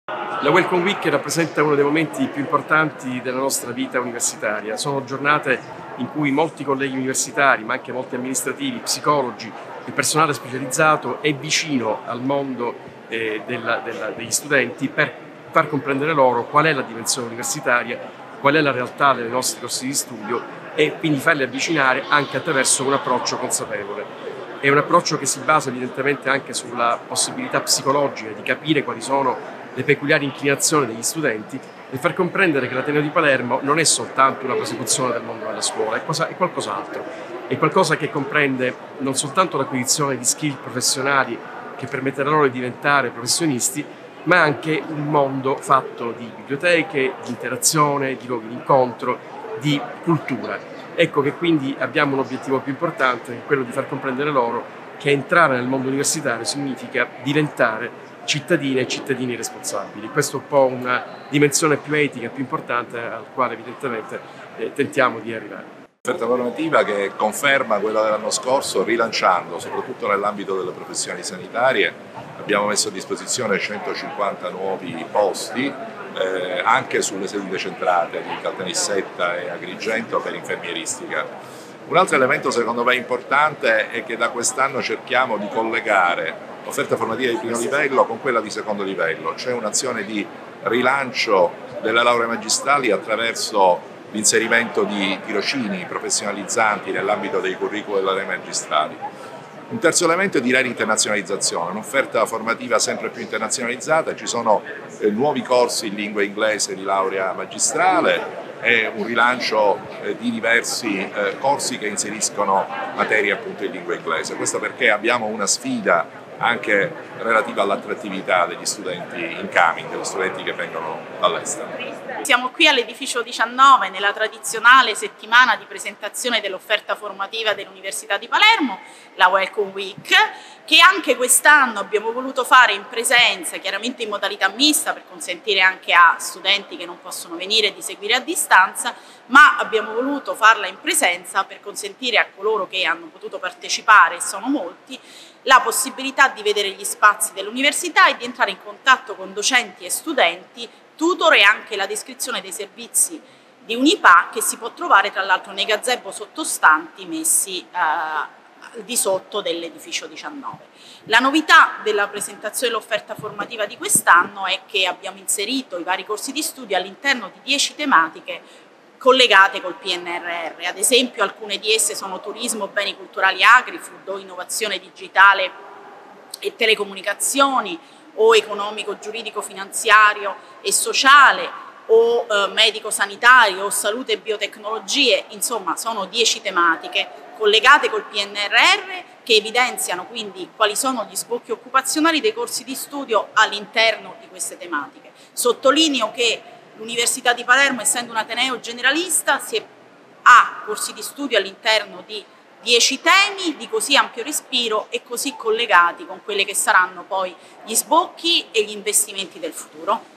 La Welcome Week rappresenta uno dei momenti più importanti della nostra vita universitaria. Sono giornate in cui molti colleghi universitari, ma anche molti amministrativi, psicologi, il personale specializzato è vicino al mondo degli studenti per far comprendere loro qual è la dimensione universitaria, qual è la realtà dei nostri corsi di studio e quindi farli avvicinare anche attraverso un approccio consapevole. È un approccio che si basa evidentemente anche sulla possibilità psicologica di capire quali sono le peculiari inclinazioni degli studenti e far comprendere che l'Ateneo di Palermo non è soltanto una prosecuzione del mondo della scuola, è qualcos'altro. È qualcosa che comprende non soltanto l'acquisizione di skill professionali che permetterà loro di diventare professionisti, ma anche un mondo fatto di biblioteche, di interazione, di luoghi di incontro, di cultura. Ecco che quindi abbiamo un obiettivo più importante, che è quello di far comprendere loro che entrare nel mondo universitario significa diventare cittadine e cittadini responsabili. Questo è un po' una dimensione più etica, più importante, al quale evidentemente tentiamo di arrivare. Offerta formativa che conferma quella dell'anno scorso, rilanciando soprattutto nell'ambito delle professioni sanitarie. Abbiamo messo a disposizione 150 nuovi posti anche sulle sedi decentrate di Caltanissetta e Agrigento per infermieristica. Un altro elemento secondo me importante è che da quest'anno cerchiamo di collegare l'offerta formativa di primo livello con quella di secondo livello. C'è un'azione di rilancio delle lauree magistrali attraverso l'inserimento di tirocini professionalizzanti nell'ambito dei curricula delle lauree magistrali. Un terzo elemento è direi l'internazionalizzazione, un'offerta formativa sempre più internazionalizzata, ci sono nuovi corsi in lingua inglese di laurea magistrale e un rilancio di diversi corsi che inseriscono materie appunto in lingua inglese. Questo perché abbiamo una sfida anche relativa all'attrattività degli studenti incoming, degli studenti che vengono dall'estero. Siamo qui all'edificio 19 nella tradizionale settimana di presentazione dell'offerta formativa dell'Università di Palermo, la Welcome Week, che anche quest'anno abbiamo voluto fare in presenza, chiaramente in modalità mista per consentire anche a studenti che non possono venire di seguire a distanza, ma abbiamo voluto farla in presenza per consentire a coloro che hanno potuto partecipare, e sono molti, la possibilità di vedere gli spazi dell'università e di entrare in contatto con docenti e studenti, tutor e anche la descrizione dei servizi di Unipà che si può trovare tra l'altro nei gazebo sottostanti messi di sotto dell'edificio 19. La novità della presentazione dell'offerta formativa di quest'anno è che abbiamo inserito i vari corsi di studio all'interno di 10 tematiche collegate col PNRR. Ad esempio alcune di esse sono turismo, beni culturali agri-food o innovazione digitale e telecomunicazioni o economico, giuridico, finanziario e sociale o medico-sanitario o salute e biotecnologie. Insomma sono 10 tematiche collegate col PNRR che evidenziano quindi quali sono gli sbocchi occupazionali dei corsi di studio all'interno di queste tematiche. Sottolineo che l'Università di Palermo, essendo un ateneo generalista, ha corsi di studio all'interno di 10 temi di così ampio respiro e così collegati con quelli che saranno poi gli sbocchi e gli investimenti del futuro.